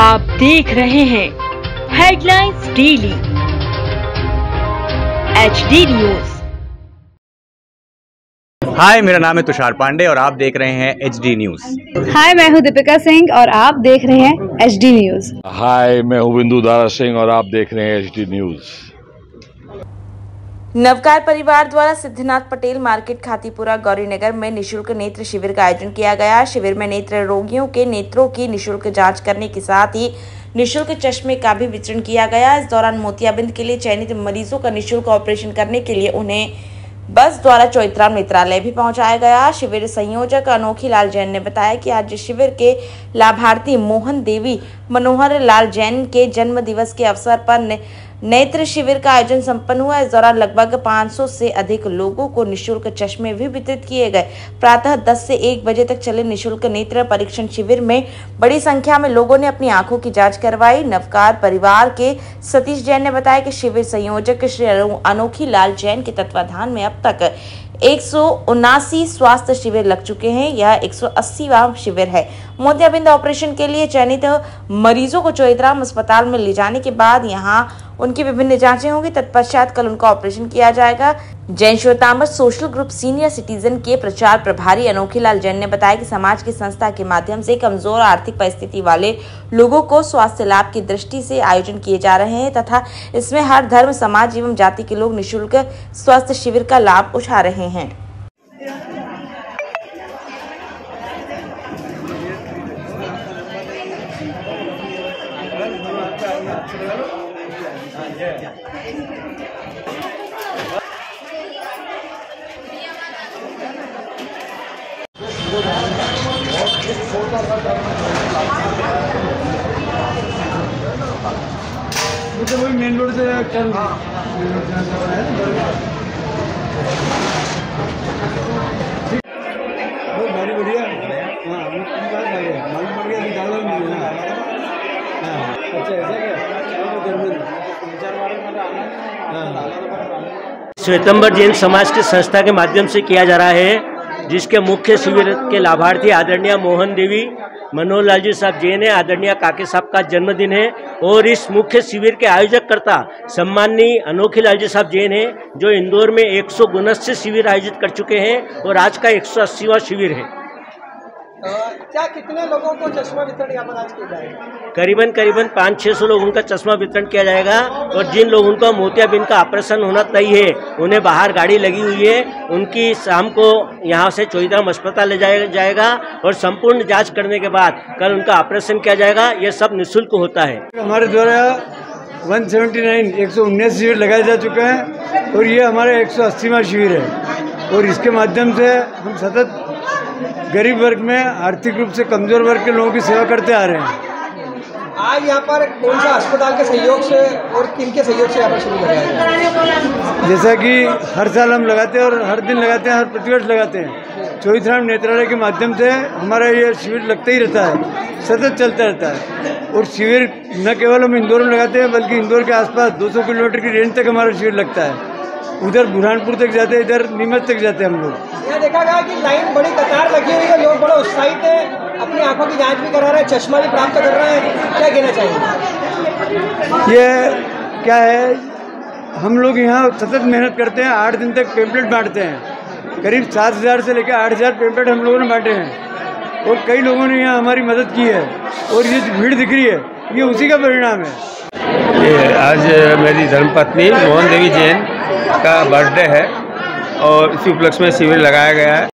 आप देख रहे हैं headlines daily HD news. Hi, मेरा नाम है तुषार पांडे और आप देख रहे हैं HD न्यूज। हाय, मैं हूं दीपिका सिंह और आप देख रहे हैं HD न्यूज। हाय, मैं हूं बिंदु दारा सिंह और आप देख रहे हैं HD न्यूज। नवकार परिवार द्वारा सिद्धनाथ पटेल मार्केट खातीपुरा गौरीनगर में निशुल्क नेत्र शिविर का आयोजन किया गया। शिविर में नेत्र रोगियों के नेत्रों की निशुल्क जांच करने के साथ ही निशुल्क चश्मे का भी वितरण किया गया। इस दौरान मोतियाबिंद के लिए चयनित मरीजों का निशुल्क ऑपरेशन करने के लिए उन्हें बस द्वारा चौइथराम नेत्रालय भी पहुंचाया गया। शिविर संयोजक अनोखी लाल जैन ने बताया कि आज शिविर के लाभार्थी मोहन देवी मनोहर लाल जैन के जन्म दिवस के अवसर पर नेत्र शिविर का आयोजन संपन्न हुआ। इस दौरान लगभग 500 से अधिक लोगों को निशुल्क चश्मे भी वितरित किए गए। प्रातः 10 से 1 बजे तक चले निशुल्क नेत्र परीक्षण शिविर में बड़ी संख्या में लोगों ने अपनी आंखों की जांच करवाई। नवकार परिवार के सतीश जैन ने बताया कि शिविर संयोजक श्री अनोखी लाल जैन के तत्वाधान में अब तक 179 स्वास्थ्य शिविर लग चुके हैं। यह 180वां शिविर है। मोतियाबिंद ऑपरेशन के लिए चयनित मरीजों को चौइथराम अस्पताल में ले जाने के बाद यहां उनकी विभिन्न जांचें होंगी। तत्पश्चात कल उनका ऑपरेशन किया जाएगा। Jain Shwetambar social group senior citizen के प्रचार प्रभारी अनोखी लाल जैन ने बताया कि समाज की संस्था के माध्यम से कमजोर आर्थिक परिस्थिति वाले लोगों को स्वास्थ्य लाभ की दृष्टि से आयोजन किए जा रहे हैं तथा इसमें हर धर्म, समाज एवं जाति के लोग निःशुल्क स्वास्थ्य शिविर का लाभ उठा रहे हैं। मुझे वही मेन रोड से चल गाड़ी बढ़िया। हाँ, मालूम पड़ गया निकाला नहीं है। हाँ, अच्छा ऐसा क्या? श्वेतांबर जैन समाज के संस्था के माध्यम से किया जा रहा है, जिसके मुख्य शिविर के लाभार्थी आदरणीय मोहन देवी मनोहर लाल जी साहब जैन है। आदरणीय काके साहब का जन्मदिन है और इस मुख्य शिविर के आयोजककर्ता सम्माननीय अनोखी लाल जी साहब जैन है, जो इंदौर में 179 शिविर आयोजित कर चुके हैं और आज का 180वां शिविर है। क्या कितने लोगों को चश्मा वितरण यहाँ पर आज किया जाएगा? करीबन 500-600 लोगों का चश्मा वितरण किया जाएगा और जिन लोगों का मोतियाबिंद का ऑपरेशन होना तय है, उन्हें बाहर गाड़ी लगी हुई है, उनकी शाम को यहाँ से चौइथराम अस्पताल ले जाया जाएगा और संपूर्ण जांच करने के बाद कल उनका ऑपरेशन किया जाएगा। यह सब निःशुल्क होता है। हमारे द्वारा 119 शिविर लगाए जा चुके हैं और ये हमारा 180वां शिविर है और इसके माध्यम से हम सतत गरीब वर्ग में, आर्थिक रूप से कमजोर वर्ग के लोगों की सेवा करते आ रहे हैं। आज यहाँ पर कौन सा अस्पताल के सहयोग से और किन के सहयोग से यहाँ पर शुरू लगाया गया? जैसा कि हर साल हम लगाते हैं और हर दिन लगाते हैं, हर प्रतिवर्ष लगाते हैं। चौइथराम नेत्रालय के माध्यम से हमारा ये शिविर लगता ही रहता है, सतत चलता रहता है। और शिविर न केवल हम इंदौर में लगाते हैं बल्कि इंदौर के आसपास 200 किलोमीटर की रेंज तक हमारा शिविर लगता है। उधर बुरहानपुर तक जाते हैं, इधर नीमच तक जाते हैं हम लोग। यहाँ देखा गया कि लाइन बड़ी कतार लगी हुई है, लोग बड़े उत्साहित हैं, अपनी आंखों की जांच भी करा रहे हैं, चश्मा भी प्राप्त कर रहे हैं। क्या कहना चाहिए? ये क्या है, हम लोग यहाँ सतत मेहनत करते हैं। 8 दिन तक पेम्पलेट बांटते हैं। करीब 7000 से लेकर 8000 पेम्पलेट हम लोगों ने बांटे हैं और कई लोगों ने यहाँ हमारी मदद की है और ये भीड़ दिख रही है, ये उसी का परिणाम है। आज मेरी धर्मपत्नी मोहन देवी जैन का बर्थडे है और इसी उपलक्ष्य में शिविर लगाया गया है।